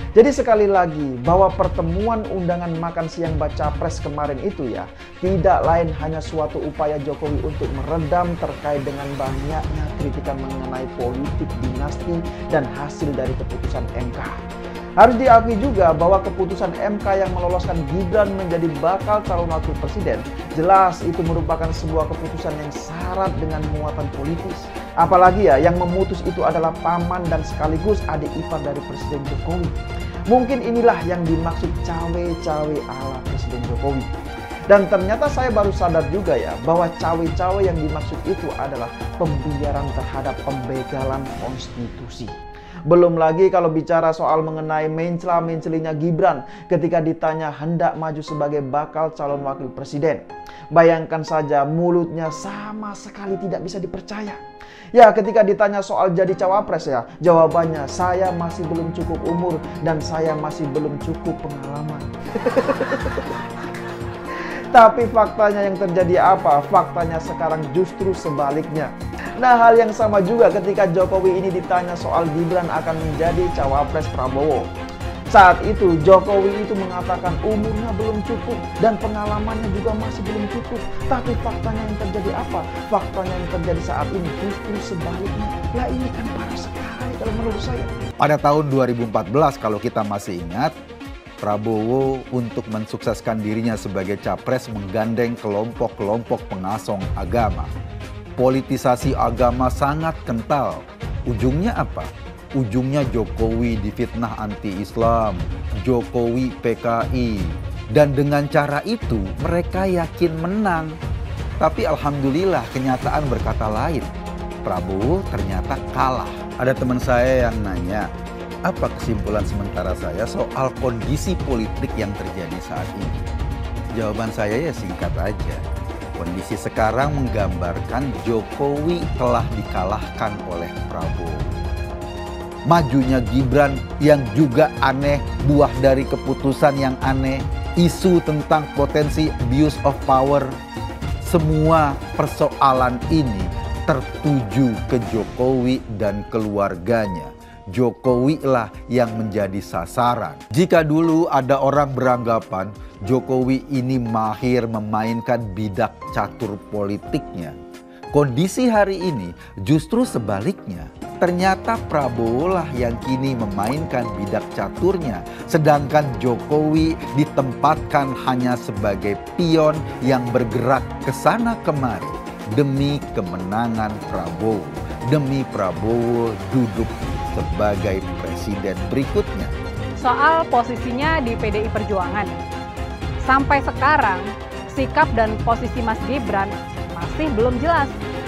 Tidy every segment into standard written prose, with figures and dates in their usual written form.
Jadi sekali lagi bahwa pertemuan undangan makan siang baca pres kemarin itu ya tidak lain hanya suatu upaya Jokowi untuk meredam terkait dengan banyaknya kritikan mengenai politik dinasti dan hasil dari keputusan MK. Harus diakui juga bahwa keputusan MK yang meloloskan Gibran menjadi bakal calon wakil presiden jelas itu merupakan sebuah keputusan yang syarat dengan muatan politis. Apalagi ya yang memutus itu adalah paman dan sekaligus adik ipar dari Presiden Jokowi. Mungkin inilah yang dimaksud cawe-cawe ala Presiden Jokowi. Dan ternyata saya baru sadar juga ya bahwa cawe-cawe yang dimaksud itu adalah pembiaran terhadap pembegalan konstitusi. Belum lagi kalau bicara soal mengenai mencela-mencelinya Gibran ketika ditanya hendak maju sebagai bakal calon wakil presiden. Bayangkan saja mulutnya sama sekali tidak bisa dipercaya. Ya ketika ditanya soal jadi cawapres ya, jawabannya saya masih belum cukup umur dan saya masih belum cukup pengalaman. Tapi faktanya yang terjadi apa? Faktanya sekarang justru sebaliknya. Nah hal yang sama juga ketika Jokowi ini ditanya soal Gibran akan menjadi cawapres Prabowo. Saat itu Jokowi itu mengatakan umurnya belum cukup dan pengalamannya juga masih belum cukup. Tapi faktanya yang terjadi apa? Faktanya yang terjadi saat ini justru sebaliknya. Lah ini kan parah sekali kalau menurut saya. Pada tahun 2014 kalau kita masih ingat, Prabowo untuk mensukseskan dirinya sebagai capres menggandeng kelompok-kelompok pengasong agama. Politisasi agama sangat kental. Ujungnya apa? Ujungnya Jokowi difitnah anti-Islam, Jokowi PKI. Dan dengan cara itu mereka yakin menang. Tapi alhamdulillah kenyataan berkata lain. Prabowo ternyata kalah. Ada teman saya yang nanya, apa kesimpulan sementara saya soal kondisi politik yang terjadi saat ini? Jawaban saya ya singkat aja. Kondisi sekarang menggambarkan Jokowi telah dikalahkan oleh Prabowo. Majunya Gibran yang juga aneh, buah dari keputusan yang aneh, isu tentang potensi abuse of power. Semua persoalan ini tertuju ke Jokowi dan keluarganya. Jokowi lah yang menjadi sasaran. Jika dulu ada orang beranggapan Jokowi ini mahir memainkan bidak catur politiknya, kondisi hari ini justru sebaliknya. Ternyata Prabowo lah yang kini memainkan bidak caturnya, sedangkan Jokowi ditempatkan hanya sebagai pion yang bergerak ke sana kemari demi kemenangan Prabowo, demi Prabowo duduk sebagai presiden berikutnya. Soal posisinya di PDI Perjuangan, sampai sekarang sikap dan posisi Mas Gibran masih belum jelas.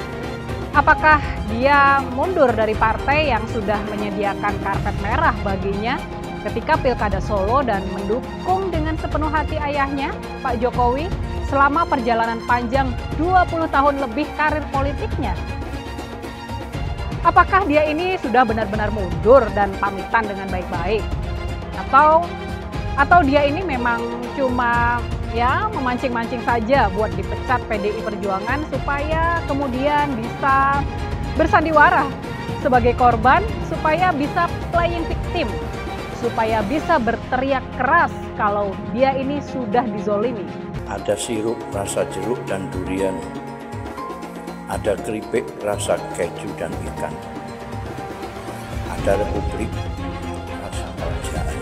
Apakah dia mundur dari partai yang sudah menyediakan karpet merah baginya ketika Pilkada Solo dan mendukung dengan sepenuh hati ayahnya, Pak Jokowi, selama perjalanan panjang 20 tahun lebih karir politiknya? Apakah dia ini sudah benar-benar mundur dan pamitan dengan baik-baik? Atau dia ini memang cuma ya memancing-mancing saja buat dipecat PDI Perjuangan supaya kemudian bisa bersandiwara sebagai korban, supaya bisa playing victim, supaya bisa berteriak keras kalau dia ini sudah dizolimi. Ada sirup rasa jeruk dan durian. Ada keripik rasa keju dan ikan. Ada republik rasa kerajaan.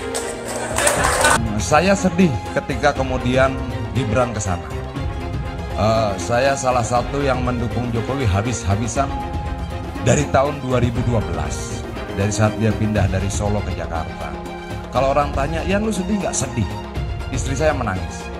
Saya sedih ketika kemudian Gibran ke sana. Saya salah satu yang mendukung Jokowi habis-habisan dari tahun 2012. Dari saat dia pindah dari Solo ke Jakarta. Kalau orang tanya, "Yan, lu sedih nggak?" Sedih. Istri saya menangis.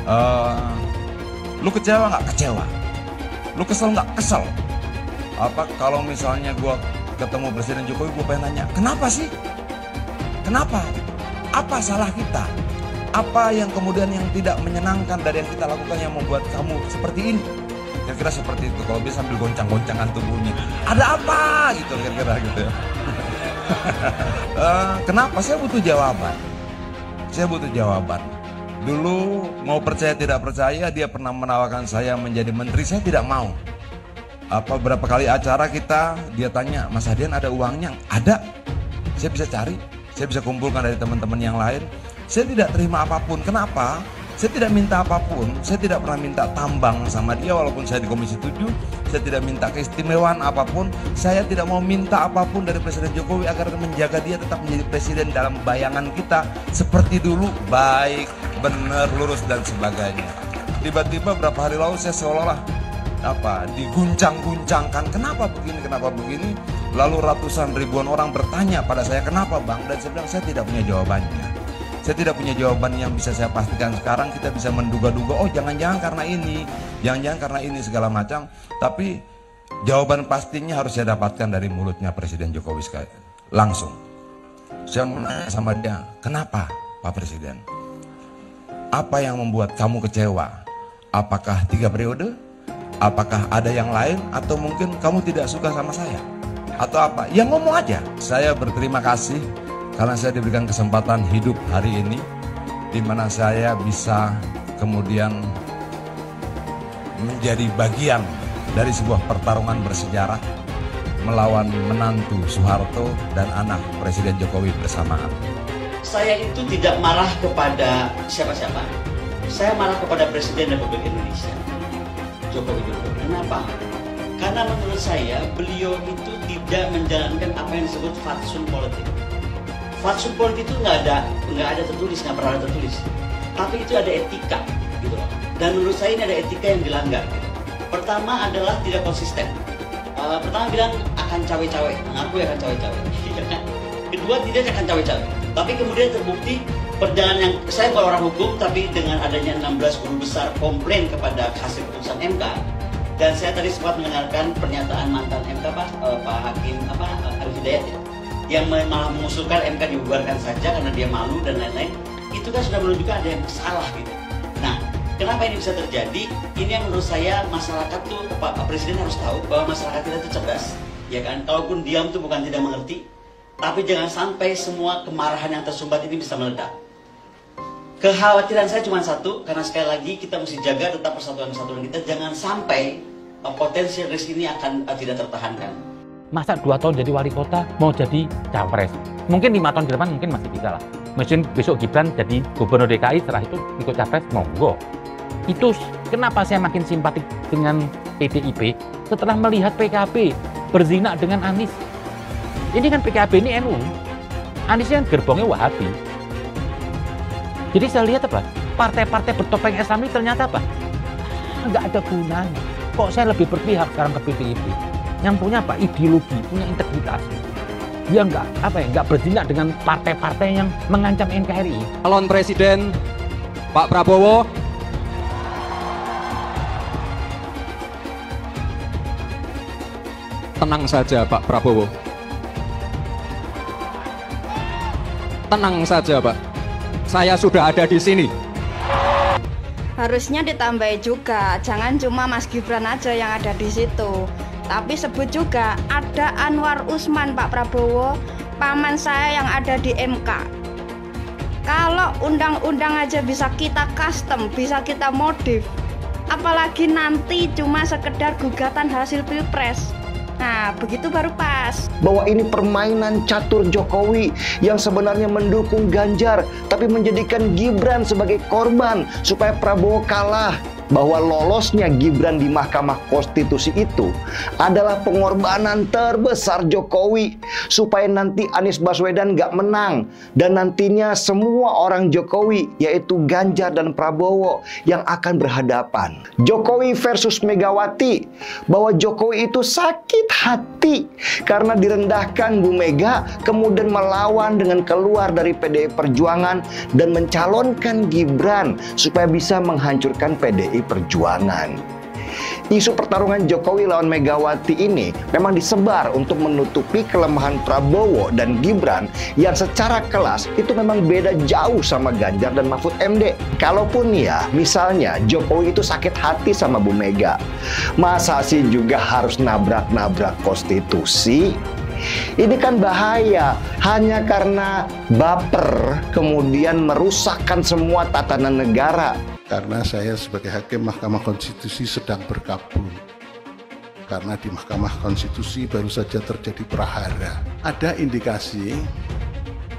Lu kecewa nggak? Kecewa. Lu kesel nggak? Kesel. Apa kalau misalnya gue ketemu Presiden Jokowi, gue pengen nanya, kenapa sih? Kenapa? Apa salah kita? Apa yang kemudian yang tidak menyenangkan dari yang kita lakukan yang membuat kamu seperti ini? Kira-kira seperti itu. Kalau bisa sambil goncang-goncangan tubuhnya. Ada apa? Gitu kira-kira gitu ya. Kenapa? Saya butuh jawaban. Saya butuh jawaban. Dulu mau percaya tidak percaya dia pernah menawarkan saya menjadi menteri, saya tidak mau. Berapa kali acara kita dia tanya, "Mas Hadian ada uangnya?" Ada. Saya bisa cari. saya bisa kumpulkan dari teman-teman yang lain. Saya tidak terima apapun. Kenapa? Saya tidak minta apapun, saya tidak pernah minta tambang sama dia walaupun saya di Komisi 7. Saya tidak minta keistimewaan apapun, saya tidak mau minta apapun dari Presiden Jokowi agar menjaga dia tetap menjadi presiden dalam bayangan kita seperti dulu, baik, benar, lurus dan sebagainya. Tiba-tiba berapa hari lalu saya seolah-olah diguncang-guncangkan, kenapa begini, lalu ratusan ribuan orang bertanya pada saya, kenapa Bang? Dan saya bilang saya tidak punya jawabannya. Saya tidak punya jawaban yang bisa saya pastikan sekarang. Kita bisa menduga-duga, oh jangan-jangan karena ini, jangan-jangan karena ini segala macam. Tapi jawaban pastinya harus saya dapatkan dari mulutnya Presiden Jokowi sekali langsung. Saya menanya sama dia, kenapa Pak Presiden? Apa yang membuat kamu kecewa? Apakah 3 periode? Apakah ada yang lain? Atau mungkin kamu tidak suka sama saya? Atau apa? Ya ngomong aja. Saya berterima kasih karena saya diberikan kesempatan hidup hari ini, di mana saya bisa kemudian menjadi bagian dari sebuah pertarungan bersejarah melawan menantu Soeharto dan anak Presiden Jokowi bersamaan. Saya itu tidak marah kepada siapa-siapa, saya marah kepada Presiden Republik Indonesia, Joko Widodo. Kenapa? Karena menurut saya beliau itu tidak menjalankan apa yang disebut fatsun politik. Fatsun politik itu nggak ada tertulis, nggak pernah ada tertulis. Tapi itu ada etika, gitu loh. Dan menurut saya ini ada etika yang dilanggar. Gitu. Pertama adalah tidak konsisten. Pertama bilang akan cawe-cawe, mengakui akan cawe-cawe. Kedua tidak akan cawe-cawe. Tapi kemudian terbukti perjalanan yang saya bukan orang hukum, tapi dengan adanya 16 guru besar komplain kepada hasil putusan MK. Dan saya tadi sempat mendengarkan pernyataan mantan MK Pak Hakim Arif Hidayat ya, yang malah mengusulkan MK dibubarkan saja karena dia malu dan lain-lain. Itu kan sudah menunjukkan ada yang salah gitu. Nah, kenapa ini bisa terjadi? Ini yang menurut saya masyarakat tuh, Pak Presiden harus tahu bahwa masyarakat kita itu cerdas, ya kan? Kalaupun diam tuh bukan tidak mengerti, tapi jangan sampai semua kemarahan yang tersumbat ini bisa meledak. Kekhawatiran saya cuma satu, karena sekali lagi kita mesti jaga tetap persatuan-persatuan kita, jangan sampai potensi risk ini akan tidak tertahankan. Masa 2 tahun jadi wali kota mau jadi capres? Mungkin 5 tahun ke depan mungkin masih bisa lah. Mungkin besok Gibran jadi gubernur DKI, setelah itu ikut capres, monggo. Itu kenapa saya makin simpatik dengan PDIP setelah melihat PKB berzina dengan Anies. Ini kan PKB ini NU, Anies kan gerbongnya Wahabi. Jadi saya lihat apa? Partai-partai bertopeng Islam ini ternyata apa? Nggak ada gunanya. Kok saya lebih berpihak sekarang ke PDIP? Yang punya apa? Ideologi, punya integritas. Dia nggak berzina dengan partai-partai yang mengancam NKRI. Calon Presiden Pak Prabowo. Tenang saja Pak Prabowo. Tenang saja Pak. Saya sudah ada di sini. Harusnya ditambahi juga, jangan cuma Mas Gibran aja yang ada di situ. Tapi sebut juga ada Anwar Usman Pak Prabowo, paman saya yang ada di MK. Kalau undang-undang aja bisa kita custom, bisa kita modif, apalagi nanti cuma sekedar gugatan hasil Pilpres. Nah, begitu baru pas. Bahwa ini permainan catur Jokowi yang sebenarnya mendukung Ganjar, tapi menjadikan Gibran sebagai korban supaya Prabowo kalah. Bahwa lolosnya Gibran di Mahkamah Konstitusi itu adalah pengorbanan terbesar Jokowi supaya nanti Anies Baswedan nggak menang, dan nantinya semua orang Jokowi yaitu Ganjar dan Prabowo yang akan berhadapan. Jokowi versus Megawati, bahwa Jokowi itu sakit hati karena direndahkan Bu Mega, kemudian melawan dengan keluar dari PDI Perjuangan dan mencalonkan Gibran supaya bisa menghancurkan PDI Perjuangan. Isu pertarungan Jokowi lawan Megawati ini memang disebar untuk menutupi kelemahan Prabowo dan Gibran yang secara kelas itu memang beda jauh sama Ganjar dan Mahfud MD. Kalaupun ya misalnya Jokowi itu sakit hati sama Bu Mega, masa sih juga harus nabrak-nabrak konstitusi? Ini kan bahaya, hanya karena baper kemudian merusakkan semua tatanan negara. Karena saya sebagai hakim Mahkamah Konstitusi sedang berkabung. Karena di Mahkamah Konstitusi baru saja terjadi prahara. Ada indikasi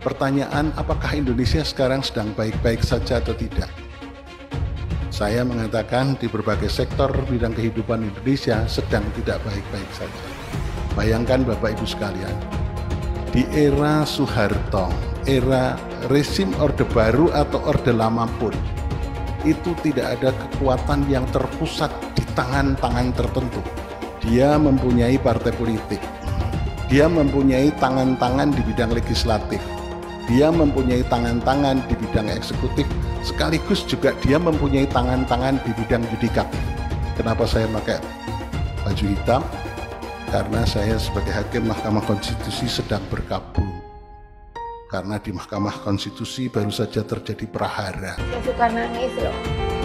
Pertanyaan, apakah Indonesia sekarang sedang baik-baik saja atau tidak? Saya mengatakan di berbagai sektor bidang kehidupan Indonesia sedang tidak baik-baik saja. Bayangkan Bapak Ibu sekalian, di era Soeharto, era rezim Orde Baru atau Orde Lama pun, itu tidak ada kekuatan yang terpusat di tangan-tangan tertentu. Dia mempunyai partai politik, dia mempunyai tangan-tangan di bidang legislatif, dia mempunyai tangan-tangan di bidang eksekutif, sekaligus juga dia mempunyai tangan-tangan di bidang yudikatif. Kenapa saya pakai baju hitam? Karena saya sebagai hakim Mahkamah Konstitusi sedang berkabung. Karena di Mahkamah Konstitusi baru saja terjadi prahara. Saya suka nangis loh.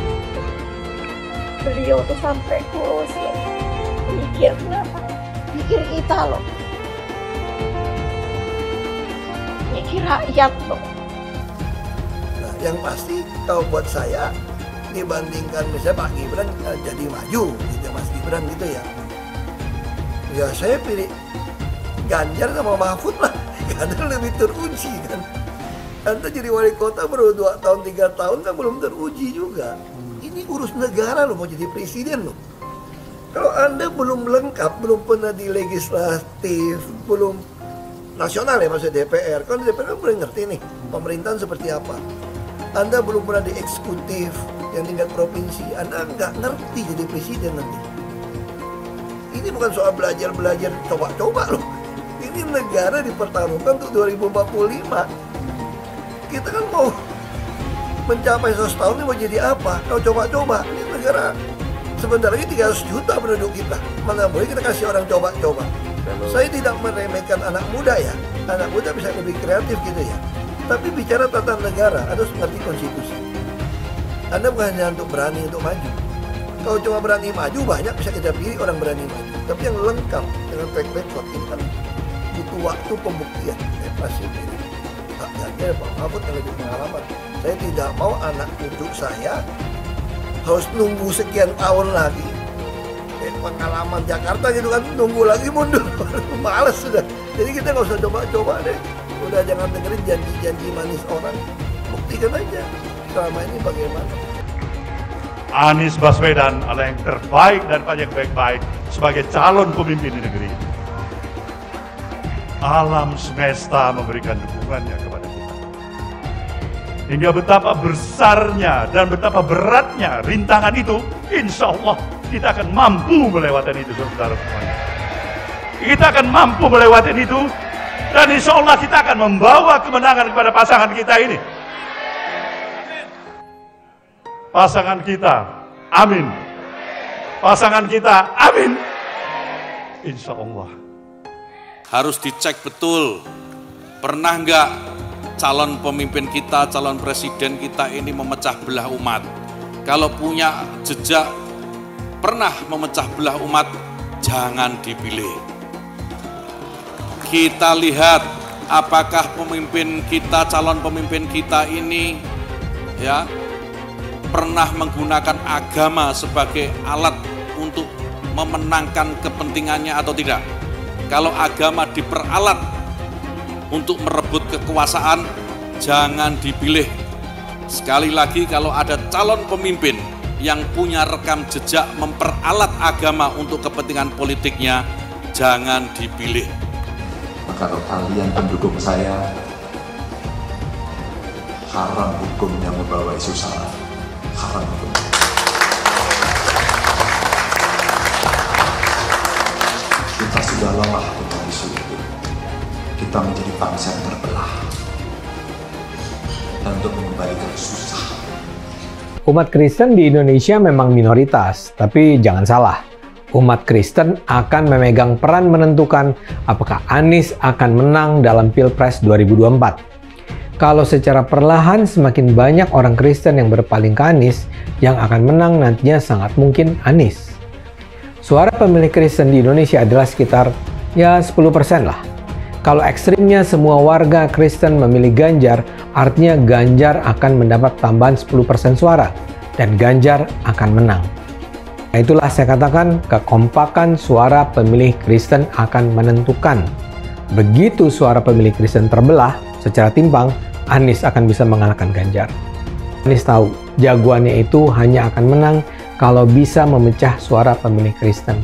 Beliau tuh sampai kurus loh. Mikir kenapa? Mikir kita loh. Mikir rakyat loh. Nah, yang pasti kalau buat saya dibandingkan misalnya Pak Gibran jadi maju gitu, Mas Gibran gitu ya. Ya saya pilih Ganjar sama Mahfud lah, karena lebih teruji kan. Anda jadi wali kota baru 2 tahun 3 tahun kan belum teruji juga. Ini urus negara loh, mau jadi presiden loh. Kalau Anda belum lengkap, belum pernah di legislatif, belum nasional ya maksudnya DPR. Kalau di DPR kan belum ngerti nih pemerintahan seperti apa. Anda belum pernah di eksekutif yang tingkat provinsi, Anda nggak ngerti jadi presiden nanti. Ini bukan soal belajar-belajar coba-coba loh. Ini negara dipertaruhkan untuk 2045. Kita kan mau mencapai 100 tahun ini mau jadi apa? Kalau coba-coba, ini negara sebentar lagi 300 juta penduduk kita. Mana boleh kita kasih orang coba-coba. Saya tidak meremehkan anak muda ya. Anak muda bisa lebih kreatif gitu ya. Tapi bicara tata negara, harus mengerti konstitusi. Anda bukan hanya untuk berani untuk maju. Kalau cuma berani maju, banyak bisa kita pilih orang berani maju. Tapi yang lengkap dengan track record ini kan butuh waktu pembuktian. Saya pasti pilih Pak Ganjar, Pak Mahfud yang lebih pengalaman. Saya tidak mau anak cucu saya harus nunggu sekian tahun lagi. Pengalaman Jakarta gitu kan, nunggu lagi mundur. Males sudah. Jadi kita nggak usah coba-coba deh. Udah jangan dengerin janji-janji manis orang. Buktikan aja selama ini bagaimana. Anies Baswedan adalah yang terbaik dan banyak baik-baik sebagai calon pemimpin di negeri ini. Alam semesta memberikan dukungannya kepada kita. Hingga betapa besarnya dan betapa beratnya rintangan itu, insya Allah kita akan mampu melewati itu, saudara semuanya. Kita akan mampu melewati itu, dan insya Allah kita akan membawa kemenangan kepada pasangan kita ini. Pasangan kita, amin. Pasangan kita, amin. Insya Allah. Harus dicek betul, pernah nggak calon pemimpin kita, calon presiden kita ini memecah belah umat. Kalau punya jejak pernah memecah belah umat, jangan dipilih. Kita lihat apakah pemimpin kita, calon pemimpin kita ini ya pernah menggunakan agama sebagai alat untuk memenangkan kepentingannya atau tidak. Kalau agama diperalat untuk merebut kekuasaan, jangan dipilih. Sekali lagi, kalau ada calon pemimpin yang punya rekam jejak memperalat agama untuk kepentingan politiknya, jangan dipilih. Kalau kalian pendukung saya, haram hukumnya membawa isu sara. Haram hukum. Kita sudah lelah dengan isu itu. Kita menjadi bangsa yang terbelah. Dan untuk mengembalikan susah. Umat Kristen di Indonesia memang minoritas, tapi jangan salah. Umat Kristen akan memegang peran menentukan apakah Anies akan menang dalam Pilpres 2024. Kalau secara perlahan semakin banyak orang Kristen yang berpaling ke Anies, yang akan menang nantinya sangat mungkin Anies. Suara pemilih Kristen di Indonesia adalah sekitar ya 10% lah. Kalau ekstrimnya semua warga Kristen memilih Ganjar, artinya Ganjar akan mendapat tambahan 10% suara dan Ganjar akan menang. Nah, itulah saya katakan kekompakan suara pemilih Kristen akan menentukan. Begitu suara pemilih Kristen terbelah, secara timbang, Anies akan bisa mengalahkan Ganjar. Anies tahu jagoannya itu hanya akan menang kalau bisa memecah suara pemilih Kristen.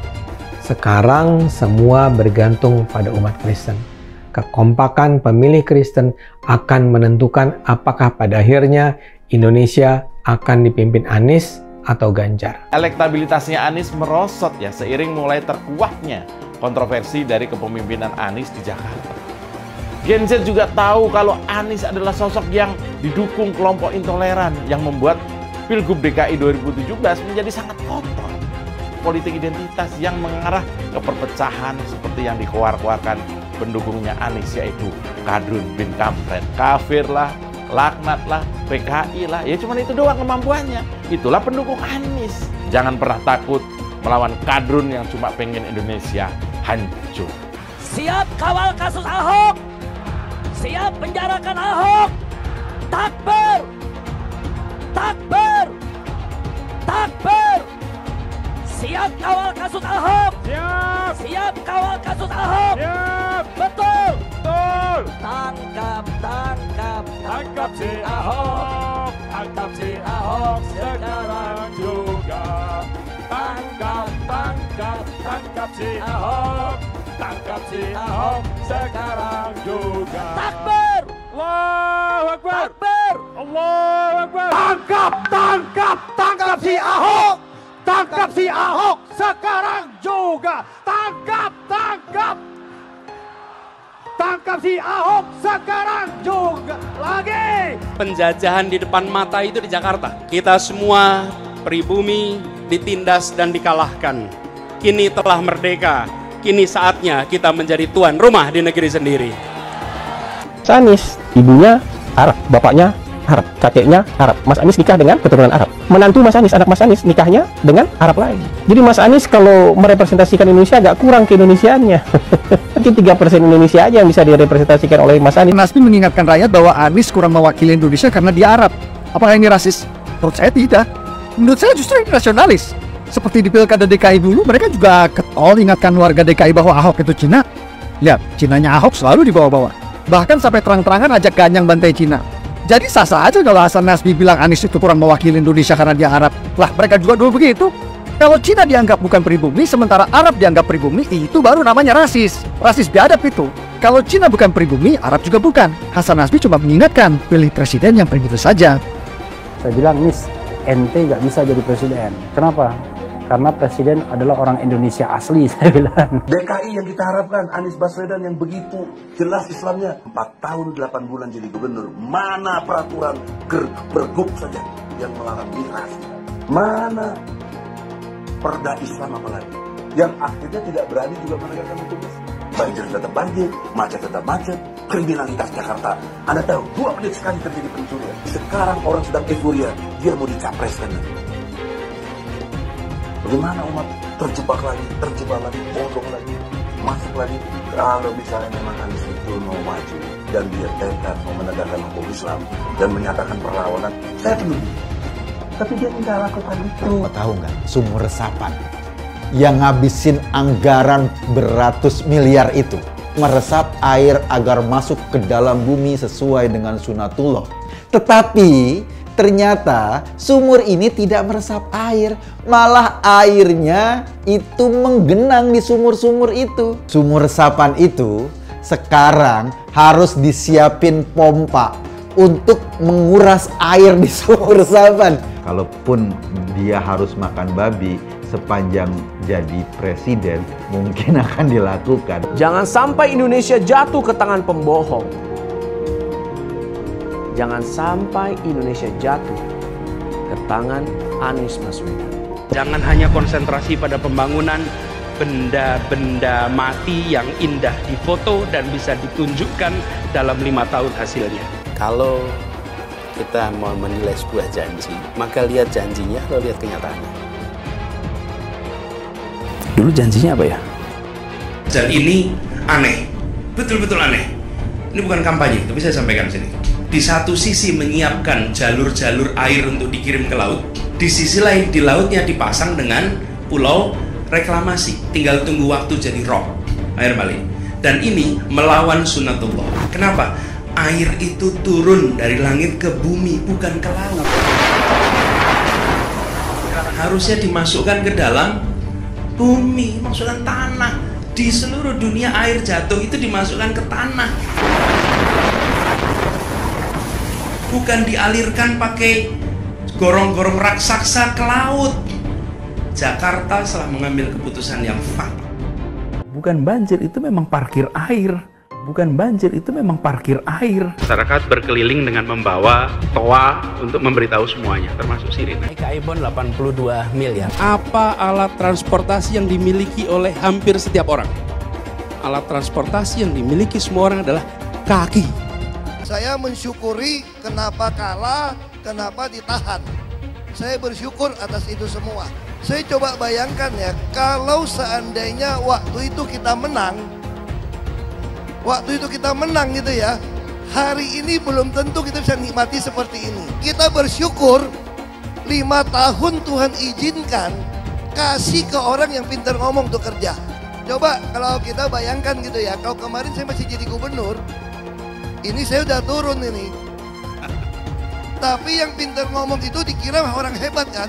Sekarang semua bergantung pada umat Kristen. Kekompakan pemilih Kristen akan menentukan apakah pada akhirnya Indonesia akan dipimpin Anies atau Ganjar. Elektabilitasnya Anies merosot ya seiring mulai terkuaknya kontroversi dari kepemimpinan Anies di Jakarta. Gen Z juga tahu kalau Anies adalah sosok yang didukung kelompok intoleran yang membuat Pilgub DKI 2017 menjadi sangat kotor. Politik identitas yang mengarah ke perpecahan seperti yang dikeluarkan pendukungnya Anies, yaitu Kadrun bin Kamret, kafir lah, laknat lah, PKI lah, ya cuma itu doang kemampuannya. Itulah pendukung Anies. Jangan pernah takut melawan Kadrun yang cuma pengen Indonesia hancur. Siap kawal kasus Ahok, siap penjarakan Ahok. Takbir, takbir, takbir. Siap kawal kasus Ahok. Siap. Siap kawal kasus Ahok. Siap. Betul. Betul. Tangkap, tangkap, tangkap si Ahok. Tangkap si Ahok sekarang juga. Tangkap, tangkap, tangkap si Ahok. Tangkap si Ahok sekarang juga. Takbir. Allahu Akbar. Takbir. Allahu Akbar. Tangkap, tangkap, tangkap si Ahok. Tangkap si Ahok sekarang juga. Tangkap, tangkap. Tangkap si Ahok sekarang juga. Lagi. Penjajahan di depan mata itu di Jakarta. Kita semua pribumi ditindas dan dikalahkan. Kini telah merdeka. Kini saatnya kita menjadi tuan rumah di negeri sendiri. Anies, ibunya Arab, bapaknya Arab, kakeknya Arab. Mas Anies nikah dengan keturunan Arab. Menantu Mas Anies, anak Mas Anies nikahnya dengan Arab lagi. Jadi Mas Anies kalau merepresentasikan Indonesia agak kurang keindonesiaannya. Mungkin 3% Indonesia aja yang bisa direpresentasikan oleh Mas Anies. Nasbi mengingatkan rakyat bahwa Anies kurang mewakili Indonesia karena dia Arab. Apakah ini rasis? Menurut saya tidak. Menurut saya justru ini nasionalis. Seperti di Pilkada DKI dulu, mereka juga ingatkan warga DKI bahwa Ahok itu Cina. Lihat, Cinanya Ahok selalu dibawa-bawa. Bahkan sampai terang-terangan ajak ganyang bantai Cina. Jadi sah-sah aja kalau Hasan Nasbi bilang Anies itu kurang mewakili Indonesia karena dia Arab. Lah, mereka juga dulu begitu. Kalau Cina dianggap bukan pribumi, sementara Arab dianggap pribumi, itu baru namanya rasis. Rasis biadab itu. Kalau Cina bukan pribumi, Arab juga bukan. Hasan Nasbi cuma mengingatkan, pilih presiden yang pribumi saja. Saya bilang, Nis, ente nggak bisa jadi presiden. Kenapa? Karena presiden adalah orang Indonesia asli, saya bilang. DKI yang kita harapkan, Anies Baswedan yang begitu jelas Islamnya. 4 tahun 8 bulan jadi gubernur. Mana peraturan pergub saja yang melarang miras? Mana perda Islam apalagi? Yang akhirnya tidak berani juga menegakkan hukum Islam. Banjir tetap banjir, macet tetap macet, kriminalitas Jakarta. Anda tahu, 2 menit sekali terjadi pencurian. Sekarang orang sedang euforia, dia mau dicapreskan. Bagaimana umat terjebak lagi, bodoh lagi, masuk lagi. Kalau misalnya memang Anies itu mau maju dan dia tekad mau menegakkan hukum Islam dan menyatakan perlawanan, saya peduli. Tapi dia tidak lakukan itu. Tahu nggak, sumur resapan yang ngabisin anggaran beratus miliar itu meresap air agar masuk ke dalam bumi sesuai dengan sunatullah. Tetapi ternyata sumur ini tidak meresap air, malah airnya itu menggenang di sumur-sumur itu. Sumur resapan itu sekarang harus disiapin pompa untuk menguras air di sumur resapan. Kalaupun dia harus makan babi sepanjang jadi presiden, mungkin akan dilakukan. Jangan sampai Indonesia jatuh ke tangan pembohong. Jangan sampai Indonesia jatuh ke tangan Anies Baswedan. Jangan hanya konsentrasi pada pembangunan benda-benda mati yang indah difoto dan bisa ditunjukkan dalam 5 tahun hasilnya. Kalau kita mau menilai sebuah janji, maka lihat janjinya atau lihat kenyataannya. Dulu janjinya apa ya? Dan ini aneh, betul-betul aneh. Ini bukan kampanye, tapi saya sampaikan di sini. Di satu sisi menyiapkan jalur-jalur air untuk dikirim ke laut, di sisi lain di lautnya dipasang dengan pulau reklamasi, tinggal tunggu waktu jadi rock, air balik. Dan ini melawan sunatullah. Kenapa? Air itu turun dari langit ke bumi, bukan ke laut. Harusnya dimasukkan ke dalam bumi, masukkan tanah. Di seluruh dunia air jatuh itu dimasukkan ke tanah, bukan dialirkan pakai gorong-gorong raksasa ke laut. Jakarta telah mengambil keputusan yang fatal. Bukan banjir, itu memang parkir air. Bukan banjir, itu memang parkir air. Masyarakat berkeliling dengan membawa toa untuk memberitahu semuanya, termasuk sirine. Naik iPhone 82 miliar. Apa alat transportasi yang dimiliki oleh hampir setiap orang? Alat transportasi yang dimiliki semua orang adalah kaki. Saya mensyukuri kenapa kalah, kenapa ditahan. Saya bersyukur atas itu semua. Saya coba bayangkan ya, kalau seandainya waktu itu kita menang, gitu ya, hari ini belum tentu kita bisa nikmati seperti ini. Kita bersyukur 5 tahun Tuhan izinkan kasih ke orang yang pintar ngomong untuk kerja. Coba kalau kita bayangkan gitu ya, kalau kemarin saya masih jadi gubernur, ini saya udah turun ini. Tapi yang pintar ngomong itu dikira orang hebat kan?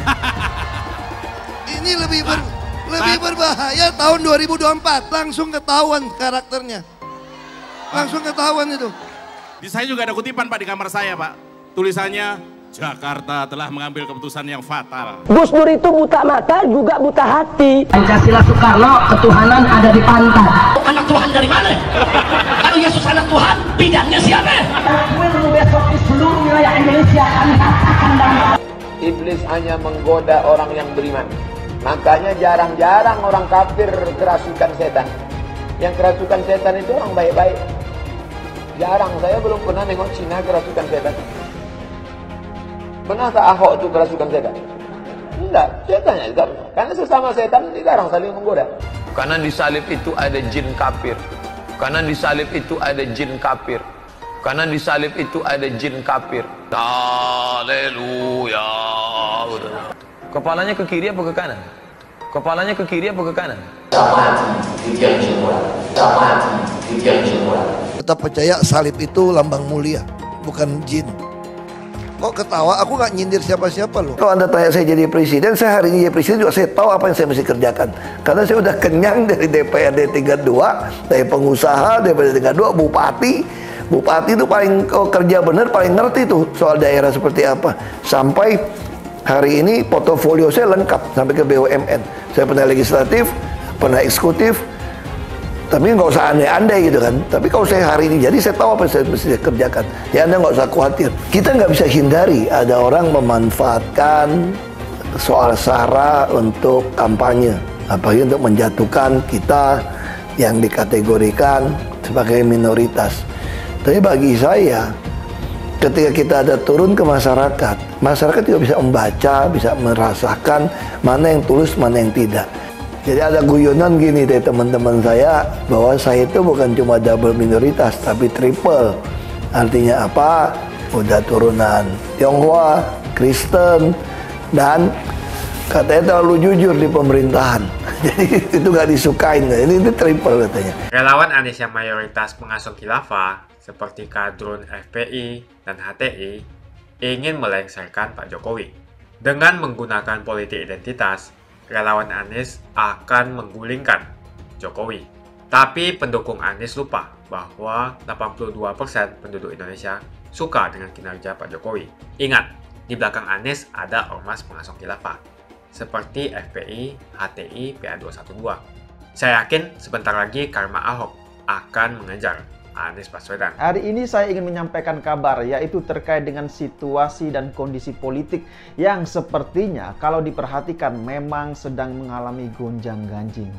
Ini lebih berbahaya tahun 2024, langsung ketahuan karakternya. Langsung ketahuan itu. Di saya juga ada kutipan Pak di kamar saya Pak. Tulisannya, Jakarta telah mengambil keputusan yang fatal. Gus Dur itu buta mata juga buta hati. Pancasila Soekarno, ketuhanan ada di pantat. Anak Tuhan dari mana? Kalau Yesus anak Tuhan, bidangnya siapa? Besok di seluruh wilayah Indonesia kami katakan dan Iblis hanya menggoda orang yang beriman. Makanya jarang-jarang orang kafir kerasukan setan. Yang kerasukan setan itu orang baik-baik. Jarang, saya belum pernah nengok Cina kerasukan setan. Pernah tak Ahok itu kerasukan setan? Enggak, setannya juga. Karena sesama setan jarang saling menggoda. Karena di salib itu ada jin kafir. Karena di salib itu ada jin kafir. Karena di salib itu ada jin kafir. Haleluya. Kepalanya ke kiri apa ke kanan? Kepalanya ke kiri apa ke kanan? Tetap percaya salib itu lambang mulia, bukan jin. Kok ketawa? Aku nggak nyindir siapa-siapa loh. Kalau Anda tanya saya jadi presiden, saya hari ini jadi presiden juga saya tahu apa yang saya mesti kerjakan. Karena saya udah kenyang dari DPRD tingkat 2, dari pengusaha, DPRD tingkat 2, bupati. Bupati itu paling kerja benar, paling ngerti tuh soal daerah seperti apa. Sampai hari ini portofolio saya lengkap sampai ke BUMN. Saya pernah legislatif, pernah eksekutif, tapi nggak usah andai-andai gitu kan. Tapi kalau saya hari ini jadi saya tahu apa yang saya mesti kerjakan. Ya Anda nggak usah khawatir. Kita nggak bisa hindari ada orang memanfaatkan soal SARA untuk kampanye, apalagi untuk menjatuhkan kita yang dikategorikan sebagai minoritas. Tapi bagi saya, ketika kita ada turun ke masyarakat, masyarakat juga bisa membaca, bisa merasakan mana yang tulus, mana yang tidak. Jadi ada guyonan gini dari teman-teman saya, bahwa saya itu bukan cuma double minoritas, tapi triple. Artinya apa? Udah turunan Tionghoa, Kristen, dan katanya terlalu jujur di pemerintahan. Jadi itu gak disukain. Ini triple katanya. Relawan Anies yang mayoritas pengasuh khilafah, seperti kadrun FPI dan HTI, ingin melengsarkan Pak Jokowi. Dengan menggunakan politik identitas, relawan Anies akan menggulingkan Jokowi. Tapi pendukung Anies lupa bahwa 82% penduduk Indonesia suka dengan kinerja Pak Jokowi. Ingat, di belakang Anies ada ormas pengasuh khilafah, seperti FPI, HTI, PA212. Saya yakin sebentar lagi karma Ahok akan mengejar Anies Baswedan. Hari ini saya ingin menyampaikan kabar, yaitu terkait dengan situasi dan kondisi politik yang sepertinya kalau diperhatikan memang sedang mengalami gonjang-ganjing.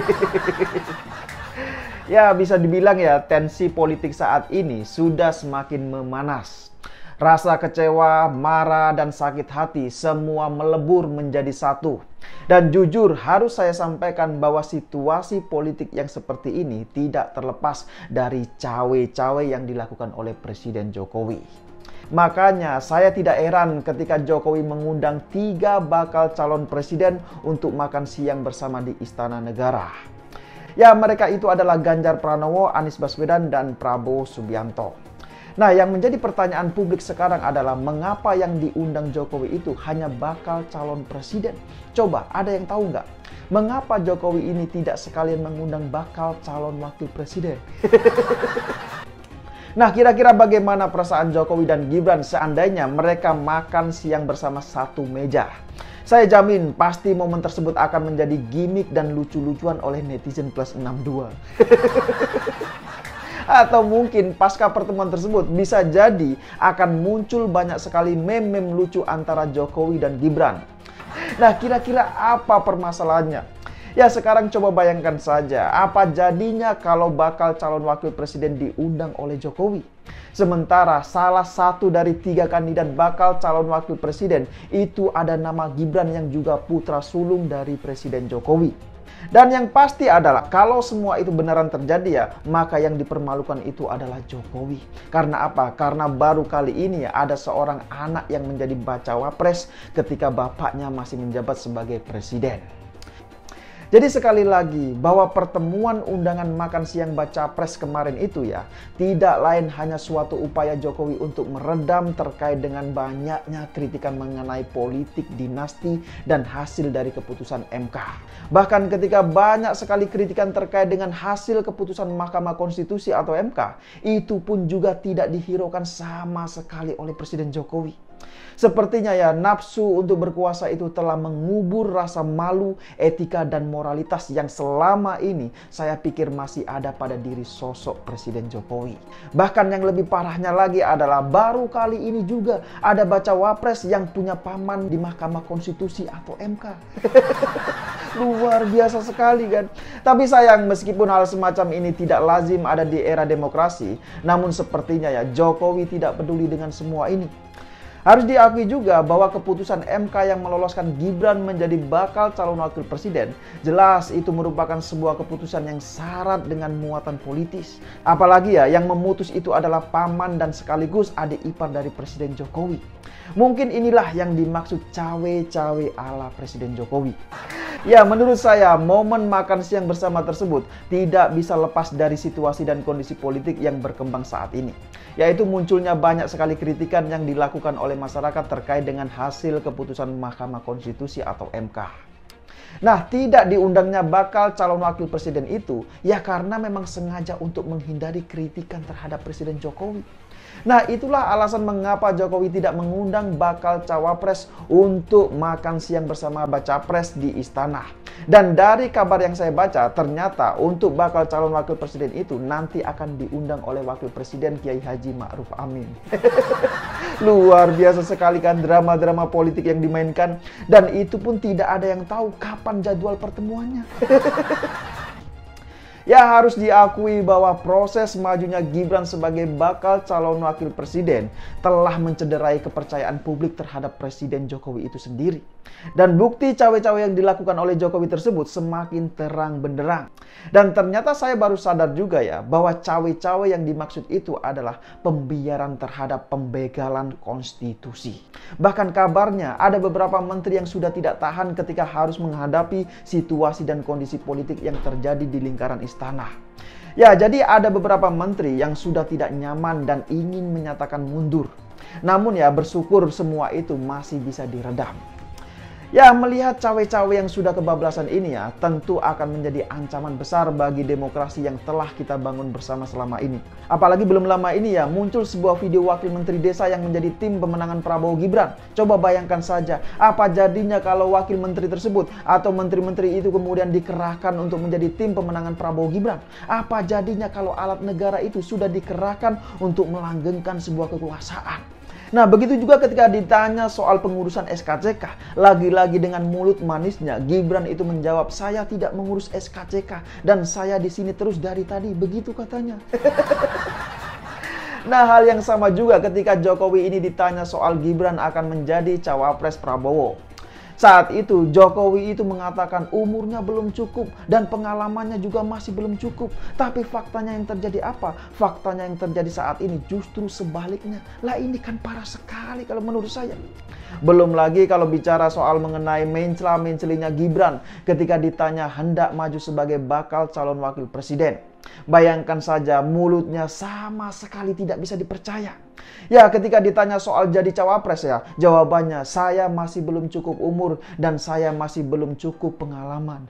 Ya, bisa dibilang ya, tensi politik saat ini sudah semakin memanas. Rasa kecewa, marah, dan sakit hati semua melebur menjadi satu. Dan jujur harus saya sampaikan bahwa situasi politik yang seperti ini tidak terlepas dari cawe-cawe yang dilakukan oleh Presiden Jokowi. Makanya saya tidak heran ketika Jokowi mengundang 3 bakal calon presiden untuk makan siang bersama di Istana Negara. Ya, mereka itu adalah Ganjar Pranowo, Anies Baswedan, dan Prabowo Subianto. Nah, yang menjadi pertanyaan publik sekarang adalah mengapa yang diundang Jokowi itu hanya bakal calon presiden? Coba, ada yang tahu nggak? Mengapa Jokowi ini tidak sekalian mengundang bakal calon wakil presiden? Nah, kira-kira bagaimana perasaan Jokowi dan Gibran seandainya mereka makan siang bersama satu meja? Saya jamin pasti momen tersebut akan menjadi gimmick dan lucu-lucuan oleh netizen plus 62. Atau mungkin pasca pertemuan tersebut bisa jadi akan muncul banyak sekali meme-meme lucu antara Jokowi dan Gibran. Nah, kira-kira apa permasalahannya? Ya, sekarang coba bayangkan saja, apa jadinya kalau bakal calon wakil presiden diundang oleh Jokowi? Sementara salah satu dari 3 kandidat bakal calon wakil presiden itu ada nama Gibran yang juga putra sulung dari Presiden Jokowi. Dan yang pasti adalah kalau semua itu beneran terjadi ya, maka yang dipermalukan itu adalah Jokowi. Karena apa? Karena baru kali ini ada seorang anak yang menjadi bacawa pres ketika bapaknya masih menjabat sebagai presiden. Jadi sekali lagi bahwa pertemuan undangan makan siang baca pres kemarin itu ya tidak lain hanya suatu upaya Jokowi untuk meredam terkait dengan banyaknya kritikan mengenai politik dinasti dan hasil dari keputusan MK. Bahkan ketika banyak sekali kritikan terkait dengan hasil keputusan Mahkamah Konstitusi atau MK, itu pun juga tidak dihiraukan sama sekali oleh Presiden Jokowi. Sepertinya ya nafsu untuk berkuasa itu telah mengubur rasa malu, etika dan moralitas yang selama ini saya pikir masih ada pada diri sosok Presiden Jokowi. Bahkan yang lebih parahnya lagi adalah baru kali ini juga ada bacawa pres yang punya paman di Mahkamah Konstitusi atau MK. Luar biasa sekali kan. Tapi sayang meskipun hal semacam ini tidak lazim ada di era demokrasi, namun sepertinya ya Jokowi tidak peduli dengan semua ini. Harus diakui juga bahwa keputusan MK yang meloloskan Gibran menjadi bakal calon wakil presiden, jelas itu merupakan sebuah keputusan yang syarat dengan muatan politis. Apalagi ya yang memutus itu adalah paman dan sekaligus adik ipar dari Presiden Jokowi. Mungkin inilah yang dimaksud cawe-cawe ala Presiden Jokowi. Ya, menurut saya momen makan siang bersama tersebut tidak bisa lepas dari situasi dan kondisi politik yang berkembang saat ini. Yaitu munculnya banyak sekali kritikan yang dilakukan oleh masyarakat terkait dengan hasil keputusan Mahkamah Konstitusi atau MK. Nah, tidak diundangnya bakal calon wakil presiden itu ya karena memang sengaja untuk menghindari kritikan terhadap Presiden Jokowi. Nah, itulah alasan mengapa Jokowi tidak mengundang bakal cawapres untuk makan siang bersama baca pres di istana. Dan dari kabar yang saya baca, ternyata untuk bakal calon wakil presiden itu nanti akan diundang oleh wakil presiden Kiai Haji Ma'ruf Amin. Luar biasa sekali kan drama-drama politik yang dimainkan. Dan itu pun tidak ada yang tahu kapan jadwal pertemuannya. Ya, harus diakui bahwa proses majunya Gibran sebagai bakal calon wakil presiden telah mencederai kepercayaan publik terhadap Presiden Jokowi itu sendiri. Dan bukti cawe-cawe yang dilakukan oleh Jokowi tersebut semakin terang benderang. Dan ternyata saya baru sadar juga ya bahwa cawe-cawe yang dimaksud itu adalah pembiaran terhadap pembegalan konstitusi. Bahkan kabarnya ada beberapa menteri yang sudah tidak tahan ketika harus menghadapi situasi dan kondisi politik yang terjadi di lingkaran istana. Ya, jadi ada beberapa menteri yang sudah tidak nyaman dan ingin menyatakan mundur. Namun ya bersyukur semua itu masih bisa diredam. Ya, melihat cawe-cawe yang sudah kebablasan ini ya tentu akan menjadi ancaman besar bagi demokrasi yang telah kita bangun bersama selama ini. Apalagi belum lama ini ya muncul sebuah video wakil menteri desa yang menjadi tim pemenangan Prabowo Gibran. Coba bayangkan saja apa jadinya kalau wakil menteri tersebut atau menteri-menteri itu kemudian dikerahkan untuk menjadi tim pemenangan Prabowo Gibran. Apa jadinya kalau alat negara itu sudah dikerahkan untuk melanggengkan sebuah kekuasaan. Nah, begitu juga ketika ditanya soal pengurusan SKCK, lagi-lagi dengan mulut manisnya Gibran itu menjawab, "Saya tidak mengurus SKCK dan saya di sini terus dari tadi," begitu katanya. Nah, hal yang sama juga ketika Jokowi ini ditanya soal Gibran akan menjadi cawapres Prabowo. Saat itu Jokowi itu mengatakan umurnya belum cukup dan pengalamannya juga masih belum cukup. Tapi faktanya yang terjadi apa? Faktanya yang terjadi saat ini justru sebaliknya. Lah, ini kan parah sekali kalau menurut saya. Belum lagi kalau bicara soal mengenai mencela-mencelinya Gibran ketika ditanya hendak maju sebagai bakal calon wakil presiden. Bayangkan saja, mulutnya sama sekali tidak bisa dipercaya. Ya, ketika ditanya soal jadi cawapres ya, jawabannya, saya masih belum cukup umur dan saya masih belum cukup pengalaman.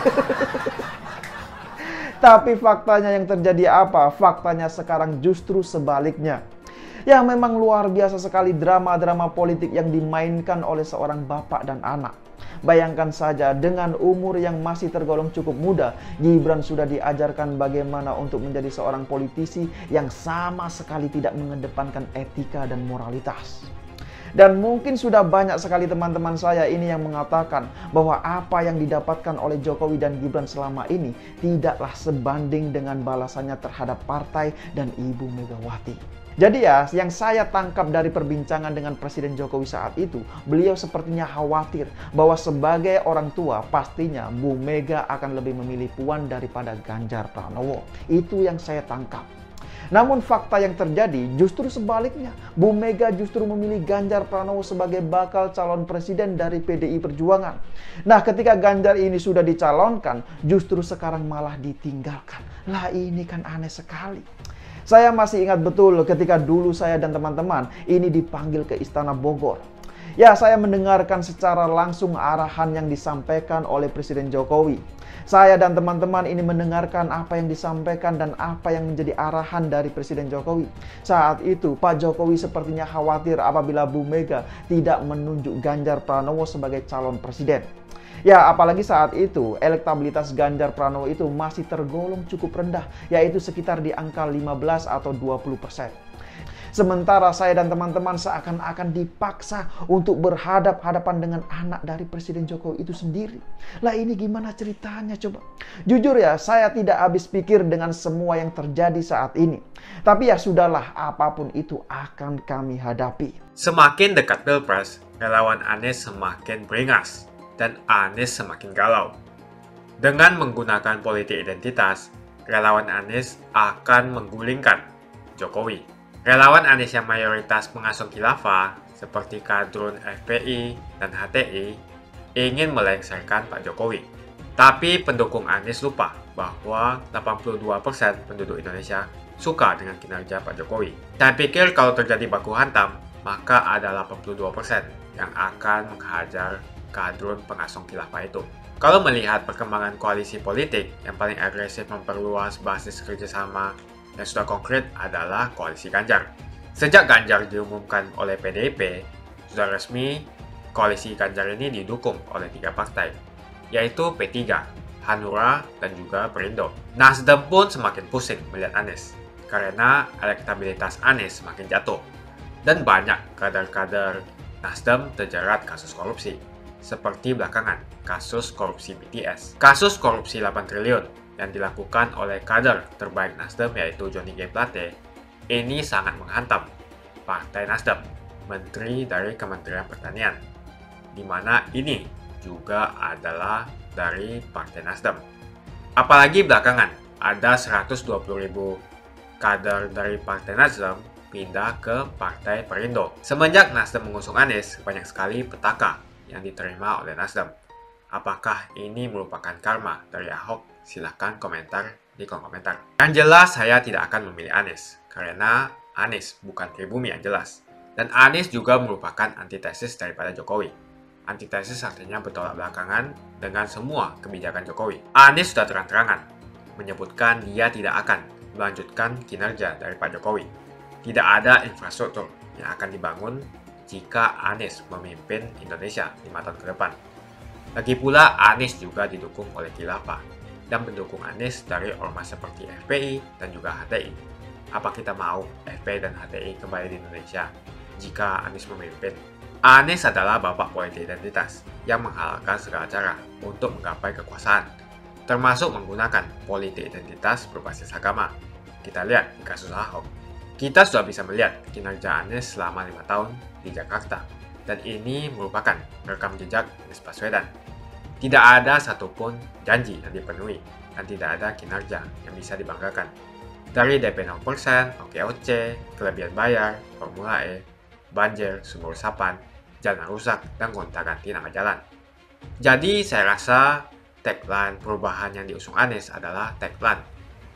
Tapi faktanya yang terjadi apa? Faktanya sekarang justru sebaliknya. Ya, memang luar biasa sekali drama-drama politik yang dimainkan oleh seorang bapak dan anak. Bayangkan saja, dengan umur yang masih tergolong cukup muda, Gibran sudah diajarkan bagaimana untuk menjadi seorang politisi yang sama sekali tidak mengedepankan etika dan moralitas. Dan mungkin sudah banyak sekali teman-teman saya ini yang mengatakan bahwa apa yang didapatkan oleh Jokowi dan Gibran selama ini tidaklah sebanding dengan balasannya terhadap partai dan Ibu Megawati. Jadi ya, yang saya tangkap dari perbincangan dengan Presiden Jokowi saat itu, beliau sepertinya khawatir bahwa sebagai orang tua pastinya Bu Mega akan lebih memilih Puan daripada Ganjar Pranowo. Itu yang saya tangkap. Namun fakta yang terjadi justru sebaliknya. Bu Mega justru memilih Ganjar Pranowo sebagai bakal calon presiden dari PDI Perjuangan. Nah, ketika Ganjar ini sudah dicalonkan, justru sekarang malah ditinggalkan. Lah, ini kan aneh sekali. Saya masih ingat betul ketika dulu saya dan teman-teman ini dipanggil ke Istana Bogor. Ya, saya mendengarkan secara langsung arahan yang disampaikan oleh Presiden Jokowi. Saya dan teman-teman ini mendengarkan apa yang disampaikan dan apa yang menjadi arahan dari Presiden Jokowi. Saat itu, Pak Jokowi sepertinya khawatir apabila Bu Mega tidak menunjuk Ganjar Pranowo sebagai calon presiden. Ya, apalagi saat itu elektabilitas Ganjar Pranowo itu masih tergolong cukup rendah, yaitu sekitar di angka 15 atau 20%. Sementara saya dan teman-teman seakan-akan dipaksa untuk berhadap-hadapan dengan anak dari Presiden Jokowi itu sendiri. Lah, ini gimana ceritanya coba? Jujur ya, saya tidak habis pikir dengan semua yang terjadi saat ini. Tapi ya sudahlah, apapun itu akan kami hadapi. Semakin dekat Pilpres, relawan Anies semakin beringas dan Anies semakin galau. Dengan menggunakan politik identitas, relawan Anies akan menggulingkan Jokowi. Relawan Anies yang mayoritas pengasuh khilafah seperti kadrun FPI dan HTI ingin melengsarkan Pak Jokowi. Tapi pendukung Anies lupa bahwa 82% penduduk Indonesia suka dengan kinerja Pak Jokowi. Saya pikir kalau terjadi baku hantam, maka ada 82% yang akan menghajar kadrun pengasuh khilafah itu. Kalau melihat perkembangan koalisi politik yang paling agresif memperluas basis kerjasama yang sudah konkret adalah koalisi Ganjar. Sejak Ganjar diumumkan oleh PDIP, sudah resmi koalisi Ganjar ini didukung oleh 3 partai, yaitu P3, Hanura, dan juga Perindo. Nasdem pun semakin pusing melihat Anies, karena elektabilitas Anies semakin jatuh, dan banyak kader-kader Nasdem terjerat kasus korupsi. Seperti belakangan, kasus korupsi BTS. Kasus korupsi 8 triliun yang dilakukan oleh kader terbaik Nasdem yaitu Johnny G. Plate ini sangat menghantam Partai Nasdem, Menteri dari Kementerian Pertanian, di mana ini juga adalah dari Partai Nasdem. Apalagi belakangan, ada 120.000 kader dari Partai Nasdem pindah ke Partai Perindo. Semenjak Nasdem mengusung Anies, banyak sekali petaka yang diterima oleh Nasdem. Apakah ini merupakan karma dari Ahok? Silahkan komentar di kolom komentar. Yang jelas saya tidak akan memilih Anies, karena Anies bukan pribumi yang jelas. Dan Anies juga merupakan antitesis daripada Jokowi. Antitesis artinya bertolak belakangan dengan semua kebijakan Jokowi. Anies sudah terang-terangan menyebutkan dia tidak akan melanjutkan kinerja dari Pak Jokowi. Tidak ada infrastruktur yang akan dibangun jika Anies memimpin Indonesia 5 tahun ke depan. Lagi pula, Anies juga didukung oleh khilafah dan pendukung Anies dari ormas seperti FPI dan juga HTI. Apa kita mau FPI dan HTI kembali di Indonesia jika Anies memimpin? Anies adalah bapak politik identitas yang menghalalkan segala cara untuk menggapai kekuasaan, termasuk menggunakan politik identitas berbasis agama. Kita lihat di kasus Ahok. Kita sudah bisa melihat kinerja Anies selama 5 tahun di Jakarta, dan ini merupakan rekam jejak Anies Baswedan. Tidak ada satupun janji yang dipenuhi, dan tidak ada kinerja yang bisa dibanggakan. Dari DP 0%, OKOC, kelebihan bayar, Formula E, banjir, sumur resapan, jalan rusak, dan gonta-ganti nama jalan. Jadi saya rasa tagline perubahan yang diusung Anies adalah tagline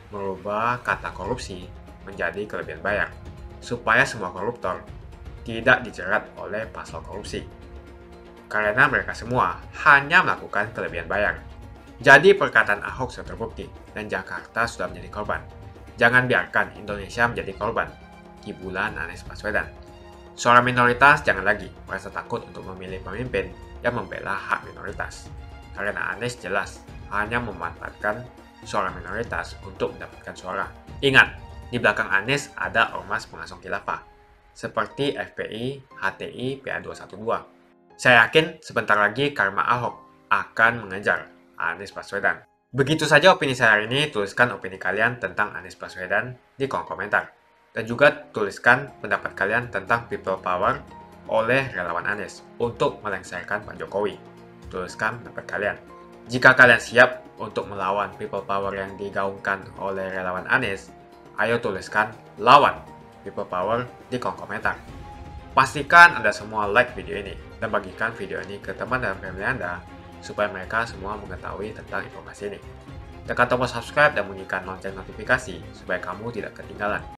merubah kata korupsi menjadi kelebihan bayar, supaya semua koruptor tidak dijerat oleh pasal korupsi. Karena mereka semua hanya melakukan kelebihan bayar. Jadi perkataan Ahok sudah terbukti dan Jakarta sudah menjadi korban. Jangan biarkan Indonesia menjadi korban kibulan Anies Baswedan. Suara minoritas jangan lagi merasa takut untuk memilih pemimpin yang membela hak minoritas. Karena Anies jelas hanya memanfaatkan suara minoritas untuk mendapatkan suara. Ingat, di belakang Anies ada ormas pengasong khilafah seperti FPI, HTI, PA212. Saya yakin sebentar lagi karma Ahok akan mengejar Anies Baswedan. Begitu saja opini saya hari ini. Tuliskan opini kalian tentang Anies Baswedan di kolom komentar. Dan juga tuliskan pendapat kalian tentang people power oleh relawan Anies untuk melengsarkan Pak Jokowi. Tuliskan pendapat kalian. Jika kalian siap untuk melawan people power yang digaungkan oleh relawan Anies, ayo tuliskan lawan people power di kolom komentar. Pastikan Anda semua like video ini dan bagikan video ini ke teman dan family Anda supaya mereka semua mengetahui tentang informasi ini. Tekan tombol subscribe dan bunyikan lonceng notifikasi supaya kamu tidak ketinggalan